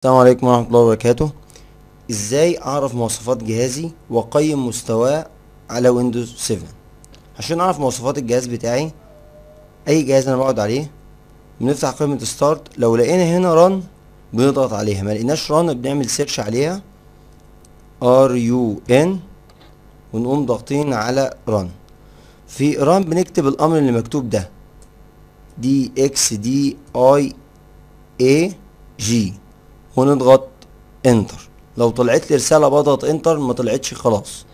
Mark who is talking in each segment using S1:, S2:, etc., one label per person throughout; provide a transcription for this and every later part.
S1: السلام عليكم ورحمة الله وبركاته. ازاي اعرف مواصفات جهازي واقيم مستواه على ويندوز 7؟ عشان اعرف مواصفات الجهاز بتاعي، اي جهاز انا بقعد عليه بنفتح قائمة ستارت. لو لقينا هنا ران بنضغط عليها، ما لقيناش ران بنعمل سيرش عليها RUN ونقوم ضاغطين على ران. في ران بنكتب الامر اللي مكتوب ده DXDIAG ونضغط انتر. لو طلعت لي رسالة بضغط انتر، ما طلعتش خلاص.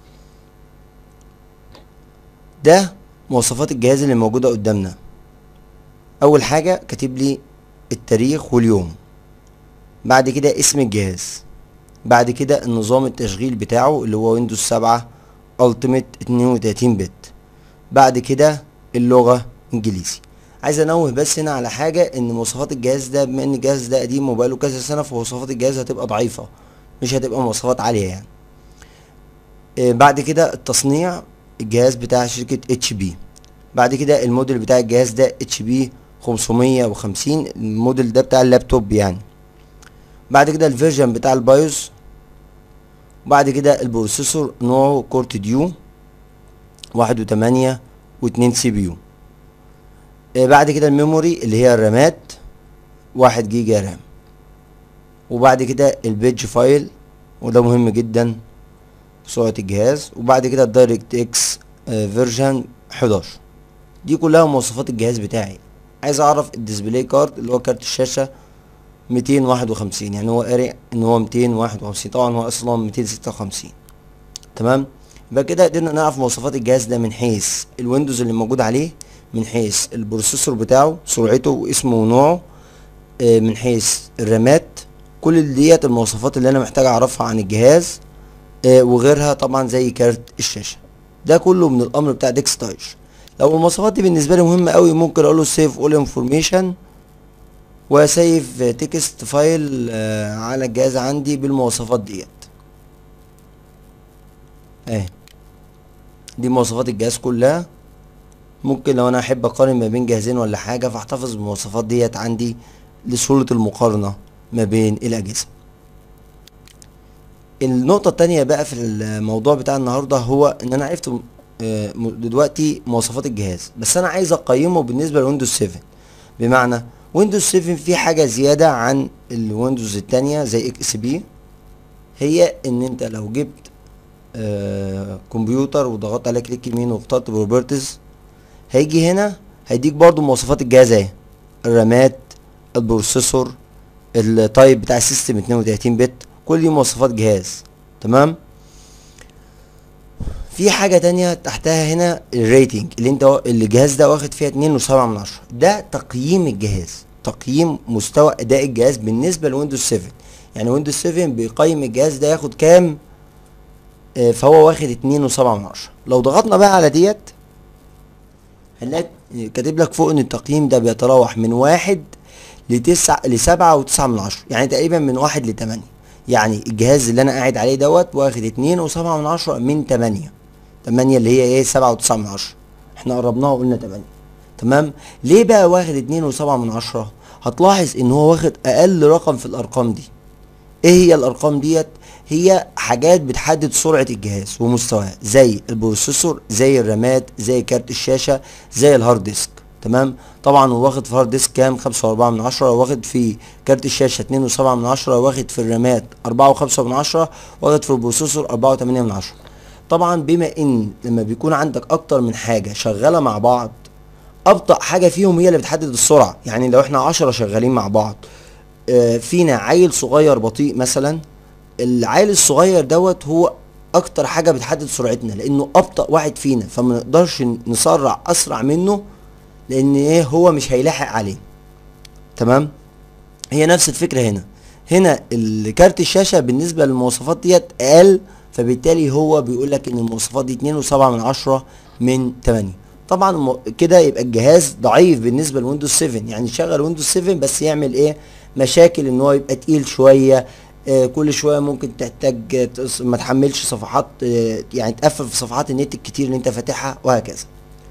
S1: ده مواصفات الجهاز اللي موجودة قدامنا. اول حاجة كاتب لي التاريخ واليوم، بعد كده اسم الجهاز، بعد كده النظام التشغيل بتاعه اللي هو ويندوز 7 التيميت 32 بت، بعد كده اللغة انجليزي. عايز انوه بس هنا على حاجة، ان مواصفات الجهاز ده بما ان الجهاز ده قديم وبقاله كذا سنة، فمواصفات الجهاز هتبقى ضعيفة، مش هتبقى مواصفات عالية يعني. بعد كده التصنيع، الجهاز بتاع شركة HP. بعد كده الموديل بتاع الجهاز ده HP 550، الموديل ده بتاع اللابتوب يعني. بعد كده الفيرجن بتاع البايوس، وبعد كده البروسيسور نوعه كورت ديو 1.8 و2 CPU. بعد كده الميموري اللي هي الرامات 1 جيجا رام. وبعد كده البيج فايل، وده مهم جدا، سرعة الجهاز. وبعد كده الدايركت اكس فيرجن 11. دي كلها مواصفات الجهاز بتاعي. عايز اعرف الديسبلاي كارد اللي هو كارت الشاشة 251، يعني هو قاري ان هو 251، طبعا هو اصلا 256. تمام. يبقى كده قدرنا نعرف مواصفات الجهاز ده من حيث الويندوز اللي موجود عليه، من حيث البروسيسور بتاعه سرعته واسمه ونوعه، من حيث الرامات. كل ديت المواصفات اللي انا محتاج اعرفها عن الجهاز، وغيرها طبعا زي كارت الشاشة. ده كله من الامر بتاع ديكستايج. لو المواصفات دي بالنسبة لي مهمة قوي، ممكن اقول له سيف اول انفورميشن وسيف تكست فايل على الجهاز عندي بالمواصفات ديت. اهي دي مواصفات الجهاز كلها. ممكن لو انا احب اقارن ما بين جهازين ولا حاجة، فاحتفظ بالمواصفات ديت عندي لسهولة المقارنة ما بين الاجهزة. النقطة التانية بقى في الموضوع بتاع النهاردة، هو ان انا عرفت دلوقتي مواصفات الجهاز، بس انا عايز اقيمه بالنسبة لويندوز 7. بمعنى ويندوز 7 فيه حاجة زيادة عن الويندوز التانية زي اكس بي، هي ان انت لو جبت كمبيوتر وضغطت على كليك يمين واخترت بروبرتيز، هيجي هنا هيديك برضو مواصفات الجهاز اهي: الرامات، البروسيسور، التايب بتاع السيستم 32 بت، كل دي مواصفات جهاز. تمام. في حاجة تانية تحتها هنا الريتنج، اللي انت الجهاز ده واخد فيها 2.7، ده تقييم الجهاز، تقييم مستوى اداء الجهاز بالنسبة لويندوز 7. يعني ويندوز 7 بيقيم الجهاز ده ياخد كام، فهو واخد 2.7. لو ضغطنا بقى على ديت، هنلاقي كاتب لك فوق ان التقييم ده بيتراوح من 1 ل7.9، يعني تقريبا من 1 ل8. يعني الجهاز اللي انا قاعد عليه دوت واخد 2.7 من 8. 8 اللي هي ايه 7.9، احنا قربناها وقلنا 8. تمام. ليه بقى واخد 2.7؟ هتلاحظ ان هو واخد اقل رقم في الارقام دي. ايه هي الارقام ديت؟ هي حاجات بتحدد سرعة الجهاز ومستواه، زي البروسيسور، زي الرامات، زي كارت الشاشة، زي الهارد ديسك. تمام. طبعا هو واخد في هارد ديسك كام؟ 5.4، واخد في كارت الشاشة 2.7، واخد في الرامات 4.5، واخد في البروسيسور 4.8. طبعا بما ان لما بيكون عندك اكتر من حاجة شغالة مع بعض، ابطأ حاجة فيهم هي اللي بتحدد السرعة. يعني لو احنا 10 شغالين مع بعض، فينا عيل صغير بطيء مثلا، العيل الصغير دوت هو اكتر حاجة بتحدد سرعتنا، لانه ابطأ واحد فينا، فما نقدرش نسرع اسرع منه، لان ايه هو مش هيلاحق عليه. تمام. هي نفس الفكرة هنا. هنا الكارت الشاشة بالنسبة للمواصفات ديت اقل، فبالتالي هو بيقول لك ان المواصفات دي 2.7 من 8. طبعا كده يبقى الجهاز ضعيف بالنسبة لويندوز 7. يعني شغل ويندوز 7 بس يعمل ايه؟ مشاكل ان هو يبقى تقيل شوية، كل شويه ممكن تحتاج ما تحملش صفحات، يعني تقفل في صفحات النت الكتير اللي انت فاتحها، وهكذا.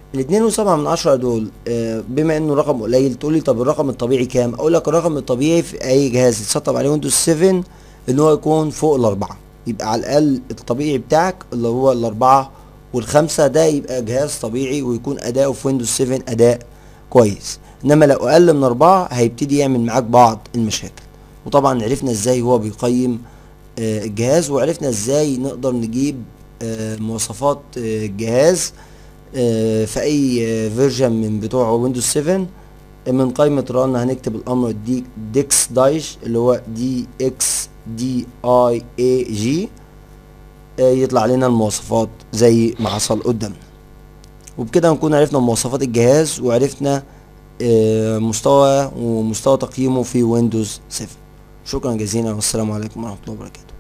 S1: ال2.7 دول بما انه رقم قليل، تقولي طب الرقم الطبيعي كام؟ اقول لك الرقم الطبيعي في اي جهاز يتسطب عليه ويندوز 7 ان هو يكون فوق الاربعة، يبقى على الاقل الطبيعي بتاعك اللي هو الاربعة والخمسة، ده يبقى جهاز طبيعي ويكون اداؤه في ويندوز 7 اداء كويس. انما لو اقل من 4 هيبتدي يعمل معاك بعض المشاكل. وطبعا عرفنا ازاي هو بيقيم الجهاز، وعرفنا ازاي نقدر نجيب مواصفات الجهاز في اي فيرجن من بتوع ويندوز 7. من قائمة ران هنكتب الامر ديكس دايش اللي هو DXDIAG، يطلع لنا المواصفات زي ما حصل قدامنا. وبكده نكون عرفنا مواصفات الجهاز، وعرفنا مستوى تقييمه في ويندوز 7. شكرا جزيلا، والسلام عليكم ورحمة الله وبركاته.